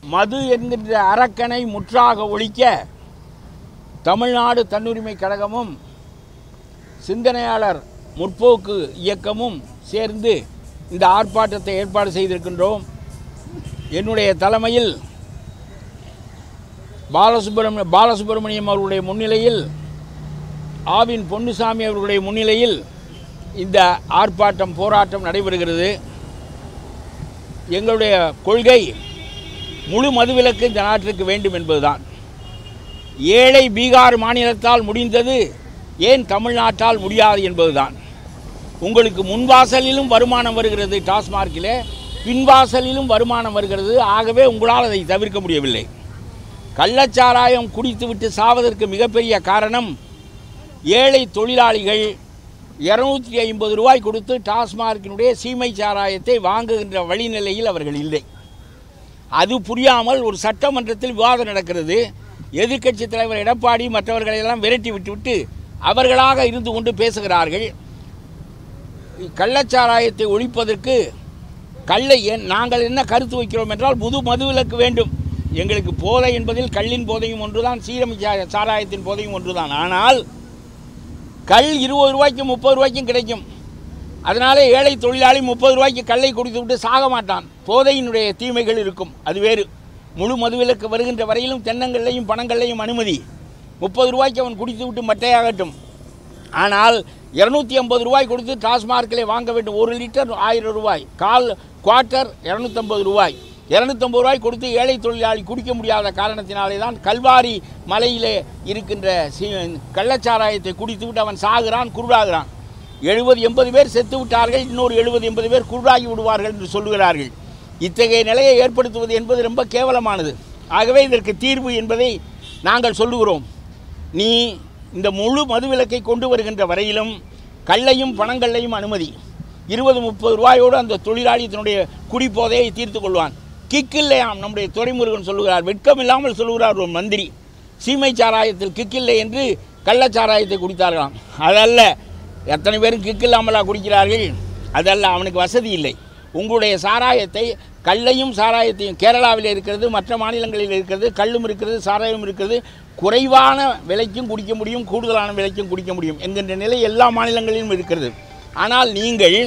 மது என்கின்ற அரக்கனை முற்றாக ஒழிக்க தமிழ்நாடு தன்னுரிமை கழகமும் சிந்தனையாளர் முற்போக்கு இயக்கமும் சேர்ந்து இந்த ஆர்ப்பாட்டத்தை ஏற்பாடு செய்திருக்கின்றோம். என்னுடைய தலைமையில் பாலசுப்ரமணியம் அவர்களுடைய முன்னிலையில், ஆவின் பொன்னுசாமி அவர்களுடைய முன்னிலையில் இந்த ஆர்ப்பாட்டம் போராட்டம் நடைபெறுகிறது. எங்களுடைய கொள்கை முழு மதுவிலக்கு இந்த நாட்டிற்கு வேண்டும் என்பதுதான். ஏழை பீகார் மாநிலத்தால் முடிந்தது, ஏன் தமிழ்நாட்டால் முடியாது என்பதுதான். உங்களுக்கு முன்வாசலிலும் வருமானம் வருகிறது, டாஸ்மார்க்கிலே பின்வாசலிலும் வருமானம் வருகிறது. ஆகவே உங்களால் அதை தவிர்க்க முடியவில்லை. கள்ளச்சாராயம் குடித்துவிட்டு சாவதற்கு மிகப்பெரிய காரணம், ஏழை தொழிலாளிகள் 250 ரூபாய் கொடுத்து டாஸ்மார்க்கினுடைய சீமை சாராயத்தை வாங்குகின்ற வழிநிலையில் அவர்கள் இல்லை. அது புரியாமல் ஒரு சட்டமன்றத்தில் விவாதம் நடக்கிறது. எதிர்க்கட்சி தலைவர் எடப்பாடி மற்றவர்களையெல்லாம் விரட்டி விட்டுவிட்டு அவர்களாக இருந்து கொண்டு பேசுகிறார்கள். கள்ளச்சாராயத்தை ஒழிப்பதற்கு நாங்கள் என்ன கருத்து வைக்கிறோம் என்றால், புது மதுவிலக்கு வேண்டும். எங்களுக்கு போதை என்பதில் கள்ளின் போதையும் ஒன்றுதான், சீரமை சாராயத்தின் போதையும் ஒன்றுதான். ஆனால் கல் 20 ரூபாய்க்கும் 30 ரூபாய்க்கும் கிடைக்கும். அதனாலே ஏழை தொழிலாளி 30 ரூபாய்க்கு கல்லை குடித்து விட்டு சாக மாட்டான். போதையினுடைய தீமைகள் இருக்கும், அது வேறு. முழு மதுவிலக்கு வருகின்ற வரையிலும் தென்னங்கள்லையும் பணங்கள்லையும் அனுமதி. 30 ரூபாய்க்கு அவன் குடித்து விட்டு மட்டையாகட்டும். ஆனால் 250 ரூபாய் கொடுத்து டாஸ்மார்க்கிலே வாங்க வேண்டும். 1 லிட்டர் 1000 ரூபாய், குவார்ட்டர் 250 ரூபாய். 250 ரூபாய் கொடுத்து ஏழை தொழிலாளி குடிக்க முடியாத காரணத்தினாலே தான் கல்வாரி மலையிலே இருக்கின்ற கள்ளச்சாராயத்தை குடித்து விட்டு அவன் சாகுறான், குருடாகிறான். 70-80 பேர் செத்து விட்டார்கள், இன்னொரு 70-80 பேர் குருடாகி விடுவார்கள் என்று சொல்லுகிறார்கள். இத்தகைய நிலையை ஏற்படுத்துவது என்பது ரொம்ப கேவலமானது. ஆகவே இதற்கு தீர்வு என்பதை நாங்கள் சொல்லுகிறோம். நீ இந்த முழு மதுவிலக்கை கொண்டு வருகின்ற வரையிலும் கள்ளையும் பணங்கள்லையும் அனுமதி. 20-30 ரூபாயோடு அந்த தொழிலாளி தன்னுடைய குடிப்போதையை தீர்த்து கொள்வான். கிக்கில்லையாம் நம்முடைய துரைமுருகன் சொல்லுகிறார், வெட்கம் இல்லாமல் சொல்லுகிறார் ஒரு மந்திரி. சீமை சாராயத்தில் கிக்கில்லை என்று கள்ளச்சாராயத்தை குடித்தார்களாம். அதல்ல, எத்தனை பேரும் கிக்கில்லாமலா குடிக்கிறார்கள்? அதல்ல, அவனுக்கு வசதி இல்லை. உங்களுடைய சாராயத்தை, கள்ளையும் சாராயத்தையும் கேரளாவில் இருக்கிறது, மற்ற மாநிலங்களில் இருக்கிறது, கள்ளும் இருக்கிறது, சாராயம் இருக்கிறது. குறைவான விலைக்கும் குடிக்க முடியும், கூடுதலான விலைக்கும் குடிக்க முடியும் என்கின்ற நிலை எல்லா மாநிலங்களிலும் இருக்கிறது. ஆனால் நீங்கள்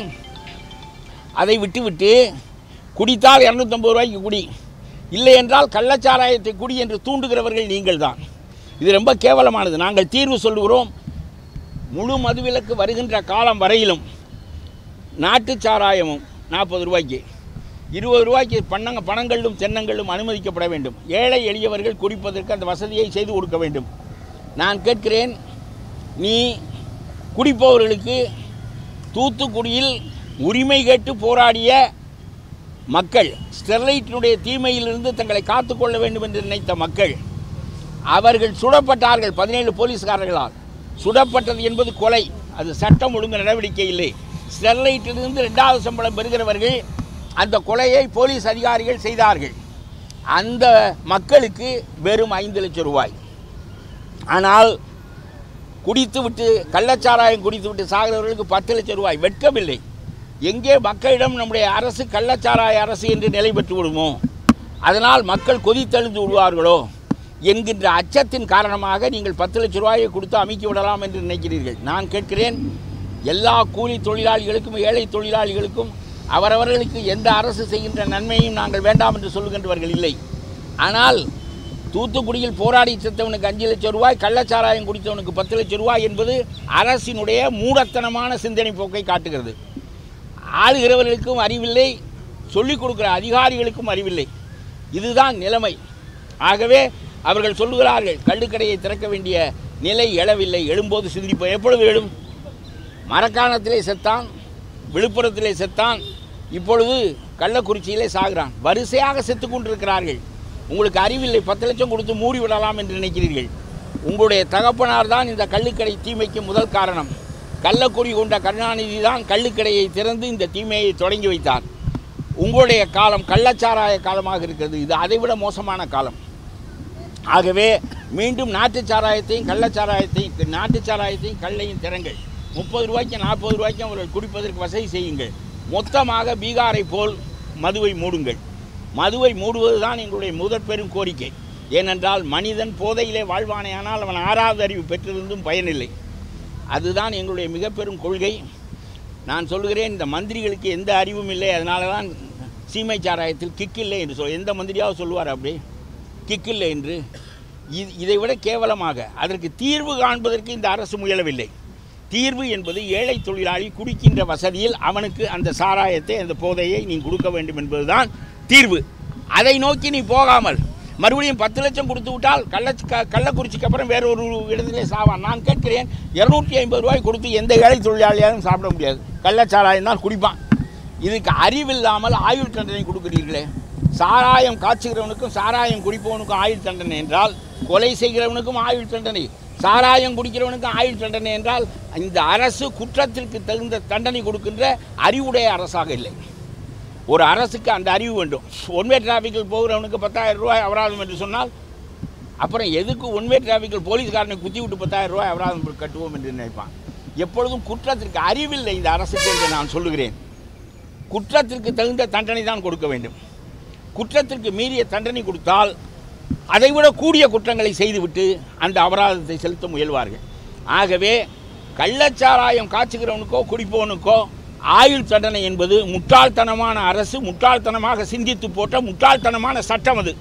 அதை விட்டுவிட்டு குடித்தால் 250 ரூபாய்க்கு குடி, இல்லை என்றால் கள்ளச்சாராயத்தை குடி என்று தூண்டுகிறவர்கள் நீங்கள் தான். இது ரொம்ப கேவலமானது. நாங்கள் தீர்வு சொல்லுகிறோம். முழு மதுவிலக்கு வருகின்ற காலம் வரையிலும் நாட்டு சாராயமும் 40 ரூபாய்க்கு, 20 ரூபாய்க்கு பணங்களும் தென்னங்களும் அனுமதிக்கப்பட வேண்டும். ஏழை எளியவர்கள் குடிப்பதற்கு அந்த வசதியை செய்து கொடுக்க வேண்டும். நான் கேட்கிறேன், நீ குடிப்பவர்களுக்கு தூத்துக்குடியில் உரிமை கேட்டு போராடிய மக்கள், ஸ்டெர்லைட்டினுடைய தீமையிலிருந்து தங்களை காத்துக்கொள்ள வேண்டும் என்று நினைத்த மக்கள், அவர்கள் சுடப்பட்டார்கள். 17 போலீஸ்காரர்களால் சுடப்பட்டது என்பது கொலை, அது சட்டம் ஒழுங்கு நடவடிக்கை இல்லை. ஸ்டெர்லைட்டிலிருந்து 2வது சம்பளம் பெறுகிறவர்கள் அந்த கொலையை போலீஸ் அதிகாரிகள் செய்தார்கள். அந்த மக்களுக்கு வெறும் 5 லட்சம் ரூபாய். ஆனால் குடித்துவிட்டு கள்ளச்சாராயம் குடித்துவிட்டு சாகிறவர்களுக்கு 10 லட்சம் ரூபாய். வெட்கமில்லை. எங்கே மக்களிடம் நம்முடைய அரசு கள்ளச்சாராய அரசு என்று நிலை பெற்று விடுமோ, அதனால் மக்கள் கொதித்தெழுந்து விடுவார்களோ என்கின்ற அச்சத்தின் காரணமாக நீங்கள் 10 லட்சம் ரூபாயை கொடுத்து அமைக்கி விடலாம் என்று நினைக்கிறீர்கள். நான் கேட்கிறேன், எல்லா கூலி தொழிலாளிகளுக்கும் ஏழை தொழிலாளிகளுக்கும் அவரவர்களுக்கு எந்த அரசு செய்கின்ற நன்மையும் நாங்கள் வேண்டாம் என்று சொல்லுகின்றவர்கள் இல்லை. ஆனால் தூத்துக்குடியில் போராடி செத்தவனுக்கு 5 லட்சம் ரூபாய், கள்ளச்சாராயம் குடித்தவனுக்கு 10 லட்சம் ரூபாய் என்பது அரசினுடைய மூடத்தனமான சிந்தனை போக்கை காட்டுகிறது. ஆளுகிறவர்களுக்கும் அறிவில்லை, சொல்லிக் கொடுக்கிற அதிகாரிகளுக்கும் அறிவில்லை. இதுதான் நிலைமை. ஆகவே அவர்கள் சொல்லுகிறார்கள், கள்ளுக்கடையை திறக்க வேண்டிய நிலை எழவில்லை, எழும்போது சிந்திப்போம். எப்பொழுது எழும்? மரக்காணத்திலே செத்தான், விழுப்புரத்திலே செத்தான், இப்பொழுது கள்ளக்குறிச்சியிலே சாகிறான். வரிசையாக செத்து கொண்டிருக்கிறார்கள். உங்களுக்கு அறிவில்லை. 10 லட்சம் கொடுத்து மூடி விடலாம் என்று நினைக்கிறீர்கள். உங்களுடைய தகப்பனார் தான் இந்த கள்ளுக்கடை தீமைக்கு முதல் காரணம். கள்ளக்குறி கொண்ட கருணாநிதி தான் கள்ளுக்கடையை திறந்து இந்த தீமையை தொடங்கி வைத்தார். உங்களுடைய காலம் கள்ளச்சாராய காலமாக இருக்கிறது. இது அதைவிட மோசமான காலம். ஆகவே மீண்டும் நாட்டு சாராயத்தையும் கள்ளையும் திறங்கள். 30 ரூபாய்க்கு 40 ரூபாய்க்கும் அவர்கள் குடிப்பதற்கு வசதி செய்யுங்கள். மொத்தமாக பீகாரை போல் மதுவை மூடுங்கள். மதுவை மூடுவது தான் எங்களுடைய முதற் பெரும் கோரிக்கை. ஏனென்றால் மனிதன் போதையிலே வாழ்வானேயானால் அவன் 6வது அறிவு பெற்றிருந்தும் பயனில்லை. அதுதான் எங்களுடைய மிக பெரும் கொள்கை. நான் சொல்கிறேன், இந்த மந்திரிகளுக்கு எந்த அறிவும் இல்லை, அதனால தான் சீமை சாராயத்தில் கிக் இல்லை என்று எந்த மந்திரியாவது சொல்லுவார் அப்படி கிக் இல்லை என்று? இதை விட கேவலமாக அதற்கு தீர்வு காண்பதற்கு இந்த அரசு முயலவில்லை. தீர்வு என்பது ஏழை தொழிலாளி குடிக்கின்ற வசதியில் அவனுக்கு அந்த சாராயத்தை, அந்த போதையை நீ கொடுக்க வேண்டும் என்பதுதான் தீர்வு. அதை நோக்கி நீ போகாமல் மறுபடியும் 10 லட்சம் கொடுத்து விட்டால் கள்ளக்குறிச்சிக்கு அப்புறம் வேற ஒரு இடத்திலே சாவான். நான் கேட்கிறேன், 250 ரூபாய் கொடுத்து எந்த ஏழை தொழிலாளியாலும் சாப்பிட முடியாது. கள்ளச்சாராயம் தான் குடிப்பான். இதுக்கு அறிவில்லாமல் ஆயுள் தண்டனை கொடுக்கிறீர்களே. சாராயம் காய்ச்சுகிறவனுக்கும் சாராயம் குடிப்பவனுக்கும் ஆயுள் தண்டனை என்றால், கொலை செய்கிறவனுக்கும் ஆயுள் தண்டனை, சாராயம் குடிக்கிறவனுக்கும் ஆயுள் தண்டனை என்றால், இந்த அரசு குற்றத்திற்கு தகுந்த தண்டனை கொடுக்கின்ற அறிவுடைய அரசாக இல்லை. ஒரு அரசுக்கு அந்த அறிவு வேண்டும். ஒன்வே டிராஃபிக்கில் போகிறவனுக்கு 10,000 ரூபாய் அபராதம் என்று சொன்னால், அப்புறம் எதுக்கு ஒன்வே டிராஃபிக்கில் போலீஸ்காரனை குத்தி விட்டு 10,000 ரூபாய் அபராதம் கட்டுவோம் என்று நினைப்பான். எப்பொழுதும் குற்றத்திற்கு அறிவில்லை இந்த அரசுக்கு என்று நான் சொல்லுகிறேன். குற்றத்திற்கு தகுந்த தண்டனை தான் கொடுக்க வேண்டும். குற்றத்திற்கு மீறிய தண்டனை கொடுத்தால் அதைவிட கூடிய குற்றங்களை செய்துவிட்டு அந்த அபராதத்தை செலுத்த முயல்வார்கள். ஆகவே கள்ளச்சாராயம் காய்ச்சுகிறவனுக்கோ குடிப்பவனுக்கோ ஆயுள் தண்டனை என்பது முட்டாள்தனமான அரசு முட்டாள்தனமாக சிந்தித்து போட்ட முட்டாள்தனமான சட்டம். அது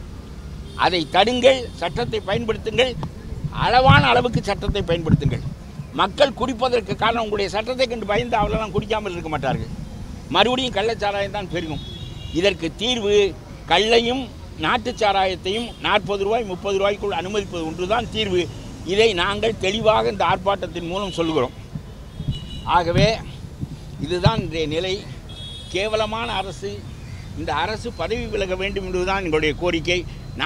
அதை தடுங்கள், சட்டத்தை பயன்படுத்துங்கள், அளவான அளவுக்கு சட்டத்தை பயன்படுத்துங்கள். மக்கள் குடிப்பதற்கு காரணம் உங்களுடைய சட்டத்தை கண்டு பயந்து அவளெல்லாம் குடிக்காமல் இருக்க மாட்டார்கள். மறுபடியும் கள்ளச்சாராயம் தான் பெருகும். இதற்கு தீர்வு கள்ளையும் நாட்டு சாராயத்தையும் 40 ரூபாய் 30 ரூபாய்க்குள் அனுமதிப்பது ஒன்றுதான் தீர்வு. இதை நாங்கள் தெளிவாக இந்த ஆர்ப்பாட்டத்தின் மூலம் சொல்கிறோம். ஆகவே இதுதான் இன்றைய நிலை. கேவலமான அரசு. இந்த அரசு பதவி விலக வேண்டும் என்பதுதான் எங்களுடைய கோரிக்கை.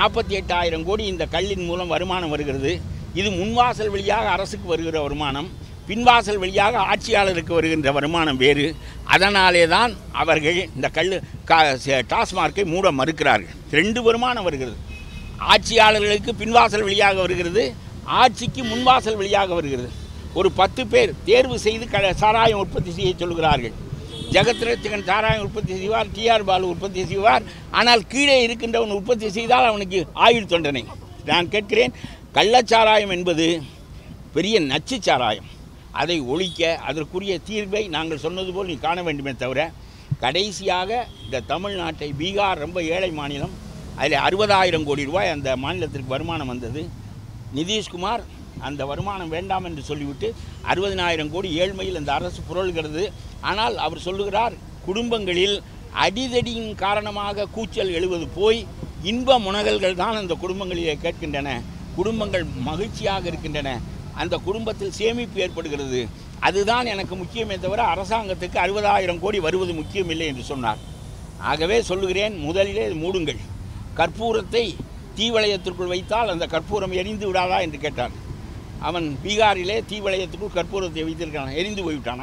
48,000 கோடி இந்த கல்லின் மூலம் வருமானம் வருகிறது. இது முன்வாசல் வழியாக அரசுக்கு வருகிற வருமானம், பின்வாசல் வழியாக ஆட்சியாளருக்கு வருகின்ற வருமானம் வேறு. அதனாலே தான் அவர்கள் இந்த டாஸ்மார்க்கை மூட மறுக்கிறார்கள். 2 வருமானம் வருகிறது. ஆட்சியாளர்களுக்கு பின்வாசல் வழியாக வருகிறது, ஆட்சிக்கு முன்வாசல் வழியாக வருகிறது. ஒரு 10 பேர் தேர்வு செய்து சாராயம் உற்பத்தி செய்ய சொல்கிறார்கள். ஜெகத்ரட்சகன் சாராயம் உற்பத்தி செய்வார், டிஆர் பாலு உற்பத்தி செய்வார். ஆனால் கீழே இருக்கின்றவன் உற்பத்தி செய்தால் அவனுக்கு ஆயுள் தண்டனை. நான் கேட்கிறேன், கள்ளச்சாராயம் என்பது பெரிய நச்சு சாராயம். அதை ஒழிக்க அதற்குரிய தீர்வை நாங்கள் சொன்னது போல் நீ காண வேண்டுமே தவிர, கடைசியாக இந்த தமிழ்நாட்டை, பீகார் ரொம்ப ஏழை மாநிலம், அதில் 60,000 கோடி ரூபாய் அந்த மாநிலத்திற்கு வருமானம் வந்தது. நிதிஷ்குமார் அந்த வருமானம் வேண்டாம் என்று சொல்லிவிட்டு 60,000 கோடி ஏழ்மையில் அந்த அரசு புரள்கிறது. ஆனால் அவர் சொல்லுகிறார், குடும்பங்களில் அடிதடியின் காரணமாக கூச்சல் எழுவது போய் இன்ப முனகல்கள் தான் அந்த குடும்பங்களிலே கேட்கின்றன. குடும்பங்கள் மகிழ்ச்சியாக இருக்கின்றன, அந்த குடும்பத்தில் சேமிப்பு ஏற்படுகிறது. அதுதான் எனக்கு முக்கியமே தவிர அரசாங்கத்துக்கு 60,000 கோடி வருவது முக்கியமில்லை என்று சொன்னார். ஆகவே சொல்லுகிறேன், முதலிலே மூடுங்கள். கற்பூரத்தை தீவளையத்திற்குள் வைத்தால் அந்த கற்பூரம் எரிந்து விடாதா என்று கேட்டார். அவன் பீகாரிலே தீவளையத்துக்குள் கற்பூரத்தை வைத்திருக்கான், எரிந்து போய்விட்டானா?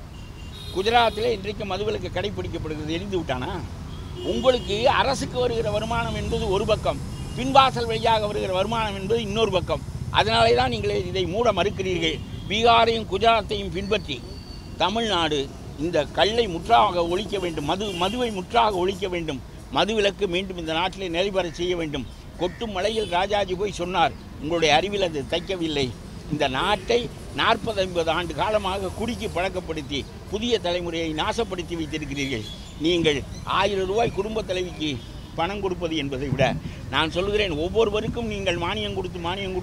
குஜராத்திலே இன்றைக்கு மதுவிலக்கு கடைப்பிடிக்கப்படுகிறது, எரிந்து விட்டானா? உங்களுக்கு அரசுக்கு வருகிற வருமானம் என்பது ஒரு பக்கம், பின்வாசல் வழியாக வருகிற வருமானம் என்பது இன்னொரு பக்கம். அதனாலே தான் நீங்கள் இதை மூட மறுக்கிறீர்கள். பீகாரையும் குஜராத்தையும் பின்பற்றி தமிழ்நாடு இந்த கல்லை முற்றாக ஒழிக்க வேண்டும், மதுவை முற்றாக ஒழிக்க வேண்டும். மதுவிலக்கு மீண்டும் இந்த நாட்டிலே நிறைவேற செய்ய வேண்டும். கொட்டும் மலையில் ராஜாஜி போய் சொன்னார், உங்களுடைய அறிவில் அது தைக்கவில்லை. இந்த நாட்டை 40-50 ஆண்டு காலமாக குடிக்கு பழக்கப்படுத்தி புதிய தலைமுறையை நாசப்படுத்தி வைத்திருக்கிறீர்கள். நீங்கள் 1000 ரூபாய் குடும்ப தலைவிக்கு பணம் கொடுப்பது என்பதை விட, நான் சொல்கிறேன், ஒவ்வொருவருக்கும் நீங்கள் மானியம் கொடுத்து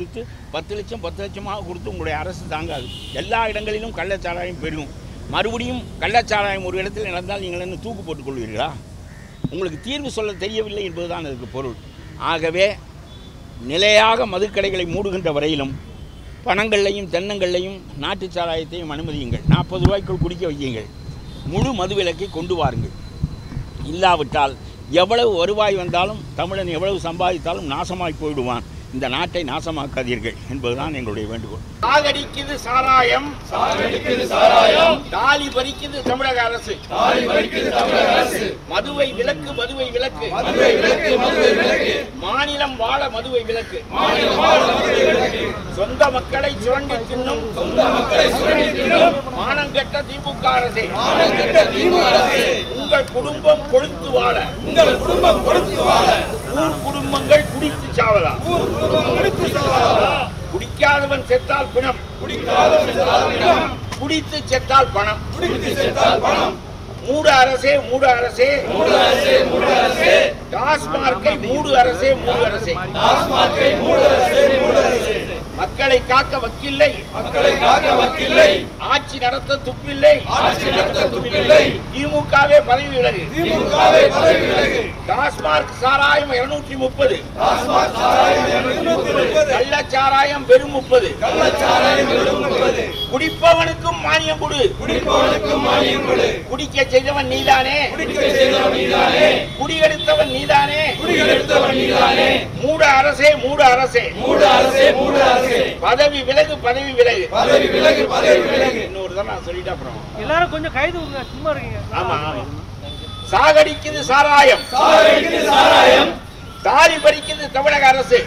10 லட்சம் 10 லட்சமாக கொடுத்து உங்களுடைய அரசு தாங்காது. எல்லா இடங்களிலும் கள்ளச்சாராயம் பெருகும். மறுபடியும் கள்ளச்சாராயம் ஒரு இடத்தில் நடந்தால் நீங்கள் என்ன தூக்கு போட்டுக் கொள்வீர்களா? உங்களுக்கு தீர்வு சொல்ல தெரியவில்லை என்பதுதான் அதுக்கு பொருள். ஆகவே நிலையாக மதுக்கடைகளை மூடுகின்ற வரையிலும் பணங்கள்லையும் தென்னங்கள்லையும் நாட்டு சாராயத்தையும் அனுமதியுங்கள். 40 ரூபாய்க்குள் குடிக்க வையுங்கள். முழு மதுவிலக்கை கொண்டு வாருங்கள். இல்லாவிட்டால் எவ்வளவு வருவாய் வந்தாலும் தமிழன் எவ்வளவு சம்பாதித்தாலும் நாசமாய் போய்விடுவான். இந்த நாட்டை நாசமாக்காதீர்கள் என்பதுதான் எங்களுடைய வேண்டுகோள். சாகடிக்குது சாராயம், தாலி பறிக்குது தமிழக அரசு, மதுவை விலக்கு, மதுவை விலக்கு, மாநிலம் வாழ மதுவை விலக்கு, சொந்த மக்களை சுரண்டி தின்னும் மானங்கெட்ட திமுக அரசே, உங்கள் குடும்பம் கொழுத்து வாழ, ஊர் குடும்பங்கள் குடித்து சாவதா, குடிக்காதவன் செத்தால் பிணம், குடித்து செத்தால் பணம், மூடு அரசே, மூடு அரசே, டாஸ்மார்க்கை மூடு அரசே, மூடு அரசே, மக்களை காக்க வக்கில்லை, ஆட்சி நடத்த துப்பில்லை, திமுகவே பதவி விலகு, டாஸ்மார்க் சாராயம் 230, கள்ளச்சாராயம் வெறும் 30, குடிப்பவனுக்கும் மானியம் கொடு, குடிக்க செய்தவன் நீதானே, குடியெடுத்தவன் நீதானே, மூட அரசே, மூட அரசே, பதவி விலகு, பதவி விலகு, இன்னொரு தான் நான் சொல்லிட்டு அப்புறம் எல்லாரும் கொஞ்சம் கைது சும்மா இருக்கீங்க. ஆமா ஆமா. சாகடிக்குது சாராயம், தாலி பறிக்குது தமிழக அரசு,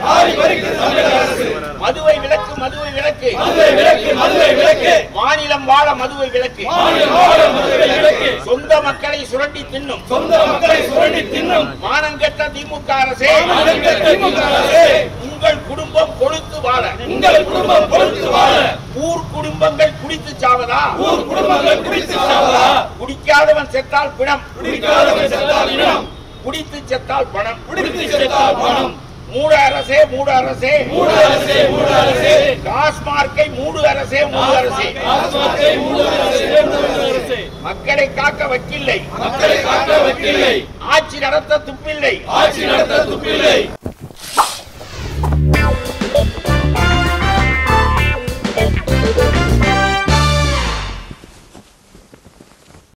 மதுவை விலக்கு, மதுவை விலக்கு, மாநிலம் வாழ மதுவை விலக்கு, சொந்த மக்களை சுரண்டி தின்னும் மானங்கெட்ட திமுக அரசே, உங்கள் குடும்பம் கொழுத்து வாழ, ஊர் குடும்பங்கள் குடித்து சாவதா, குடிக்காதவன் செத்தால் பிணம், குடித்து செத்தால் பணம், மூட அரசே, மூட அரசே, டாஸ்மார்க்கை மூடு அரசே, மூடு அரசே, மக்களை காக்க வக்கில்லை, ஆட்சி நடத்த துப்பில்லை.